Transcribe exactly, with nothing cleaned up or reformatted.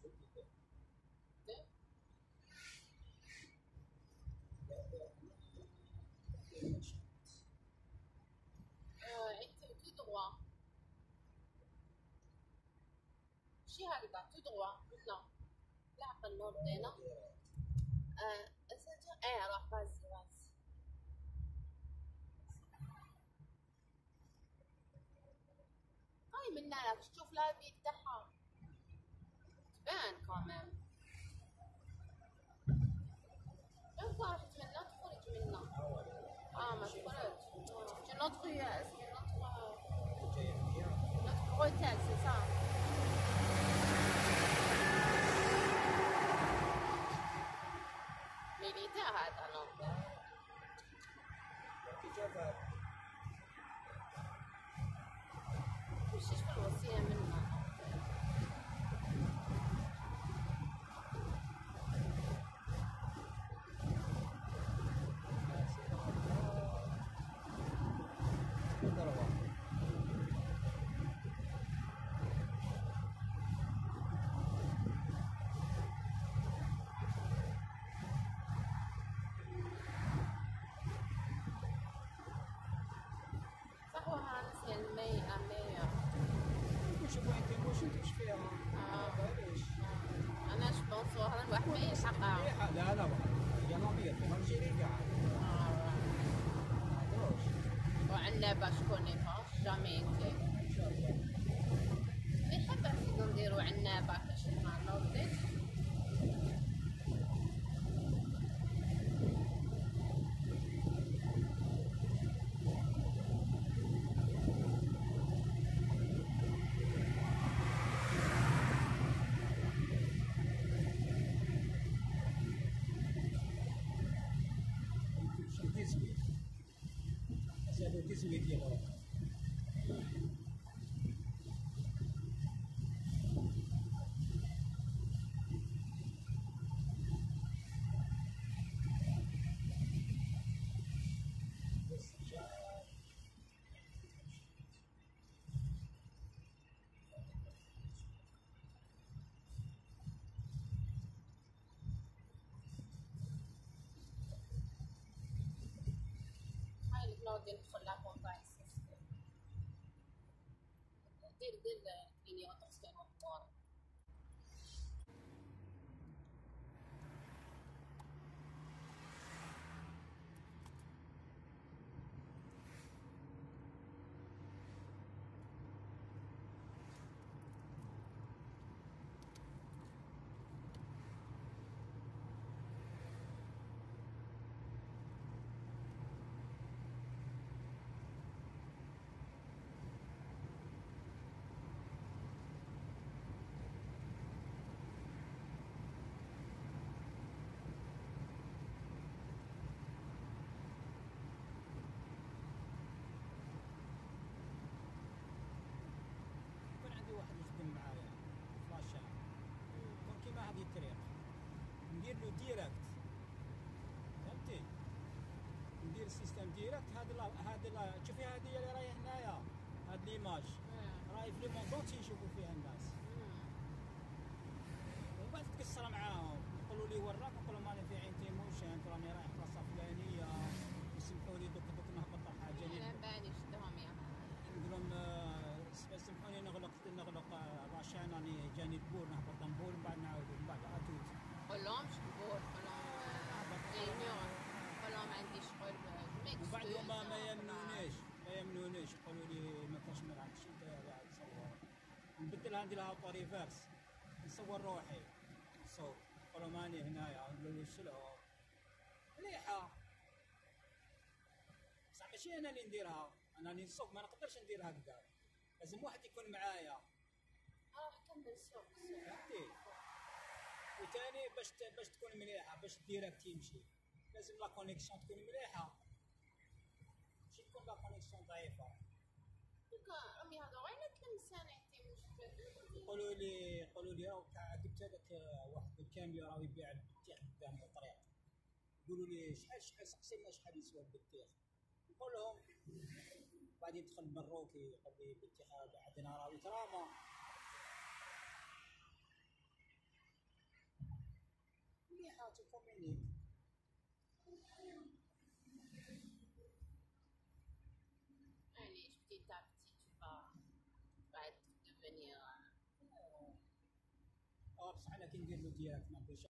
Et tout droit. شي هكذا تو droit maintenant. لا عقل نوردينا. اه اسنجا ايه روح vas-y vas-y. هاي من هناك تشوف لايف تاعها. تبان كمان. انت رحت منها تخرج منها. اه ما تخرج. Tu notre c'est notre notre hôtel c'est ça. militaire هذا non. وش في الوصية منها. أنا شبونسور الواحد ما يلحقها. لا لا جنوبية في الجزائر قاعد. وعنابة شكون يفوش جامي انتي. نحب نحبو نديرو عنابة كاش مع نوضيك. تسويت يا غرام. هاي الكلاود ندخل لها كونتاكس. دير دير كليني اوتوسكان وطور. واحد يخدم معايا فلاشة كون كيما هذه الطريق ندير له ديريكت فهمتي ندير السيستم ديريكت هذا هذا شوفي هذه اللي راهي هنايا هاد ليماج راهي في لي موندونتي يشوفوا فيها الناس ومن بعد تكسر معاهم يقولوا لي وراك نقول لهم انا في عين تيموشن راني رايح بلاصه فلانيه يسمحوا لي دوك دوك نهبط حاجه لي لا بالي شدهم يا نقول لهم سمحوني نغلق نغلق راشان راني جاني البور نهبط نبور من بعد نعاود من بعد اتوت قول لهم شكون قول لهم قول لهم عندي شغل ميكس وبعد هما ما يمنونيش ما يمنونيش يقولوا لي ما كاش ما عندكش انت قاعد تصور نبدلها ندير لها ريفيرس نصور روحي نصور نقول لهم اني هنايا نقول له شلون مليحه بصح ماشي انا اللي نديرها انا اللي نصوب ما نقدرش نديرها هكذا لازم واحد يكون معايا اه كمل سوق فهمتي وثاني باش باش تكون مليحه باش الديريكت يمشي لازم لا كونيكسيون تكون مليحه ماشي تكون لا كونيكسيون ضعيفه دوكا امي هذا غير تلمسان عندي مشكل يقولوا لي يقولوا لي راه جبت هذاك واحد الكاميرا راه يبيع البطيخ قدام الطريق يقولوا لي شحال شحال سقسينا شحال يسوى البطيخ نقول لهم بعد يدخل مروكي يقول لي البطيخ عندنا راه تراما مليحه تكومينيك. معليش petit à petit tu vas tu vas devenir اه بصح انا كي ندير له ديريكت ما نقولش